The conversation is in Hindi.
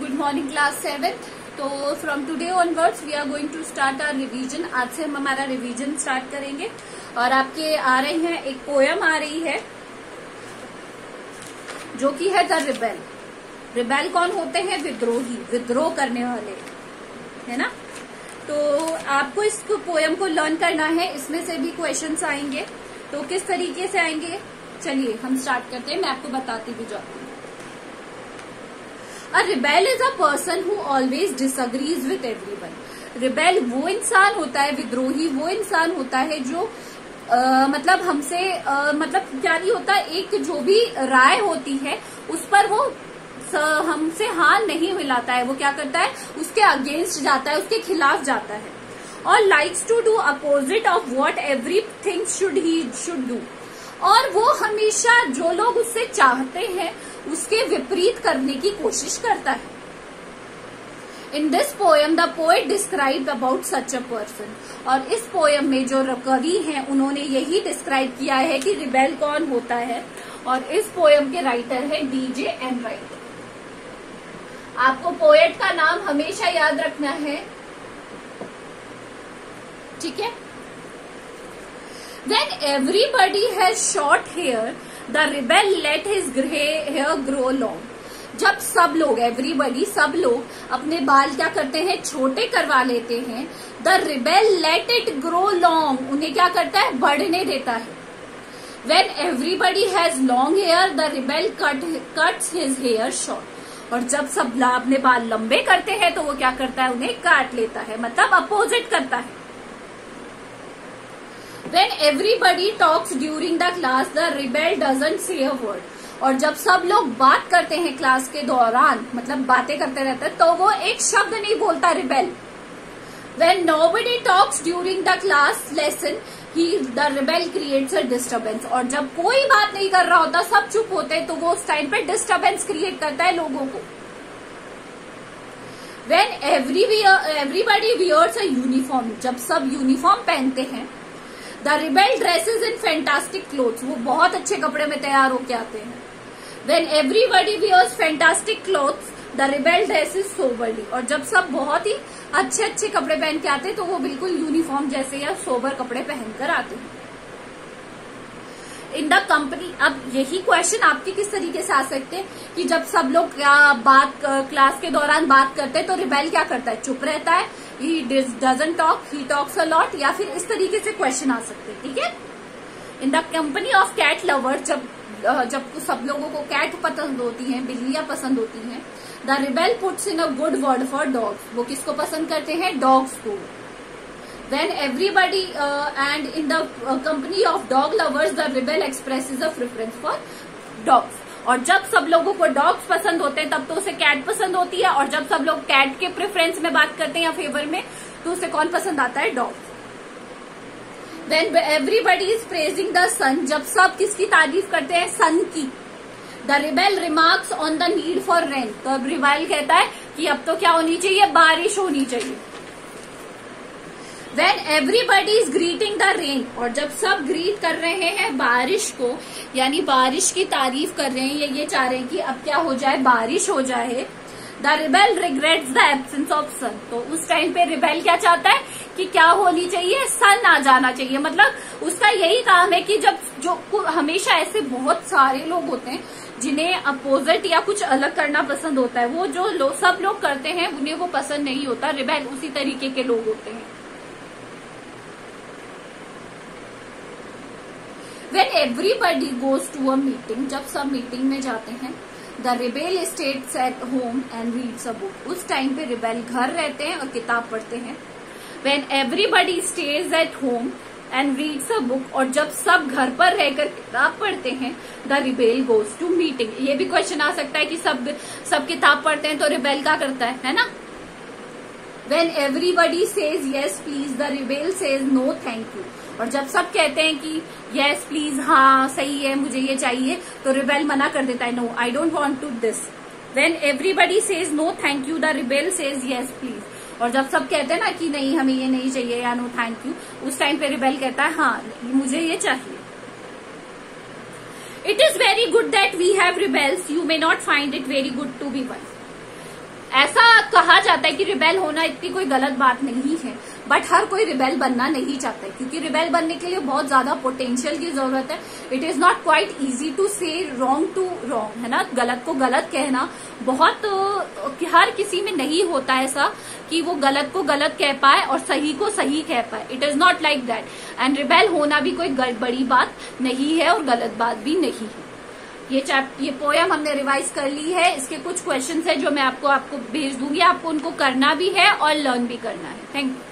Good morning class 7th। तो from today onwards we are going to start our revision. आज से हम हमारा रिवीजन स्टार्ट करेंगे और आपके आ रहे हैं, एक पोयम आ रही है जो कि है द रिबेल। रिबेल कौन होते हैं? विद्रोही, विद्रोह करने वाले, है ना। तो आपको इस पोयम को लर्न करना है। इसमें से भी क्वेश्चंस आएंगे, तो किस तरीके से आएंगे चलिए हम स्टार्ट करते हैं। मैं आपको बताती भी जाती हूँ। A rebel is a person who always disagrees with everyone. Rebel वो इंसान होता है, विद्रोही वो इंसान होता है जो मतलब हमसे मतलब क्या नहीं होता, एक जो भी राय होती है उस पर वो हमसे हाँ नहीं मिलाता है। वो क्या करता है? उसके अगेंस्ट जाता है, उसके खिलाफ जाता है। और likes to do opposite of what everything should do. और वो हमेशा जो लोग उससे चाहते हैं उसके विपरीत करने की कोशिश करता है। In this poem the poet describe about such a person. और इस पोएम में जो कवि हैं उन्होंने यही डिस्क्राइब किया है कि रिबेल कौन होता है। और इस पोएम के राइटर है DJ एनराइट। आपको पोएट का नाम हमेशा याद रखना है, ठीक है। When everybody has short hair, the rebel let his grey hair grow long. जब सब लोग, एवरीबडी, सब लोग अपने बाल क्या करते हैं? छोटे करवा लेते हैं। The rebel let it grow long. उन्हें क्या करता है? बढ़ने देता है। When everybody has long hair, the rebel cuts his hair short. और जब सब अपने बाल लंबे करते हैं तो वो क्या करता है? उन्हें काट लेता है, मतलब अपोजिट करता है। When everybody talks during the class, the rebel doesn't say a word. और जब सब लोग बात करते हैं क्लास के दौरान, मतलब बातें करते रहते हैं, तो वो एक शब्द नहीं बोलता rebel. When nobody talks during the class lesson, the rebel creates a disturbance. और जब कोई बात नहीं कर रहा होता, सब चुप होते हैं, तो वो उस टाइम पे डिस्टर्बेंस क्रिएट करता है लोगों को। When everybody wears a uniform, जब सब यूनिफॉर्म पहनते हैं, The rebel dresses in fantastic clothes. वो बहुत अच्छे कपड़े में तैयार होके आते हैं। When everybody wears fantastic clothes, the rebel dresses soberly. और जब सब बहुत ही अच्छे अच्छे कपड़े पहन के आते हैं तो वो बिल्कुल यूनिफॉर्म जैसे या सोबर कपड़े पहनकर आते हैं। इन द कंपनी, अब यही क्वेश्चन आपके किस तरीके से आ सकते हैं कि जब सब लोग क्लास के दौरान बात करते हैं तो रिबेल क्या करता है? चुप रहता है। He doesn't talk, he talks a lot, या फिर इस तरीके से क्वेश्चन आ सकते हैं, ठीक है। In the company of cat lover, जब सब लोगों को कैट पसंद होती हैं, बिल्लियां पसंद होती हैं, the rebel puts in a good word for dogs. वो किसको पसंद करते हैं? डॉग्स को। When everybody and in the company of dog lovers, the rebel expresses a preference for dogs. और जब सब लोगों को डॉग्स पसंद होते हैं तब तो उसे कैट पसंद होती है। और जब सब लोग कैट के प्रेफरेंस में बात करते हैं या फेवर में, तो उसे कौन पसंद आता है? Dog. When everybody is praising the sun, जब सब किसकी तारीफ करते हैं? सन की। The rebel remarks on the need for rain. तो अब रिबेल कहता है कि अब तो क्या होनी चाहिए? बारिश होनी चाहिए। When everybody is greeting the rain, और जब सब ग्रीट कर रहे हैं बारिश को, यानी बारिश की तारीफ कर रहे हैं, ये चाह रहे हैं कि अब क्या हो जाए? बारिश हो जाए। The rebel regrets the absence of sun. तो उस टाइम पे रिबेल क्या चाहता है कि क्या होनी चाहिए? सन आ जाना चाहिए। मतलब उसका यही काम है कि जब जो हमेशा ऐसे बहुत सारे लोग होते हैं जिन्हें अपोजिट या कुछ अलग करना पसंद होता है, वो जो सब लोग करते हैं उन्हें वो पसंद नहीं होता। रिबेल उसी तरीके के लोग होते हैं। When everybody goes to a meeting, जब सब मीटिंग में जाते हैं, the rebel stays at home and reads a book. उस टाइम पे रिबेल घर रहते हैं और किताब पढ़ते हैं। When everybody stays at home and reads a book, और जब सब घर पर रहकर किताब पढ़ते हैं, the rebel goes to meeting. ये भी क्वेश्चन आ सकता है कि सब किताब पढ़ते हैं तो रिबेल क्या करता है ना। When everybody says yes please, the rebel says no thank you. और जब सब कहते हैं कि यस प्लीज, हाँ सही है, मुझे ये चाहिए, तो रिबेल मना कर देता है, no I don't want to this. When everybody says no thank you, the rebel says yes please. और जब सब कहते हैं ना कि नहीं हमें ये नहीं चाहिए या नो थैंक यू, उस टाइम पे रिबेल कहता है हाँ मुझे ये चाहिए। It is very good that we have rebels, you may not find it very good to be one. ऐसा कहा जाता है कि रिबेल होना इतनी कोई गलत बात नहीं है, बट हर कोई रिबेल बनना नहीं चाहता है, क्योंकि रिबेल बनने के लिए बहुत ज्यादा पोटेंशियल की जरूरत है। It is not quite easy to say wrong to wrong, है ना। गलत को गलत कहना बहुत हर किसी में नहीं होता है ऐसा कि वो गलत को गलत कह पाए और सही को सही कह पाए। It is not like that. And rebel होना भी कोई बड़ी बात नहीं है और गलत बात भी नहीं है। ये पोयम हमने रिवाइज कर ली है। इसके कुछ क्वेश्चंस है जो मैं आपको भेज दूंगी, आपको उनको करना भी है और लर्न भी करना है। Thank you.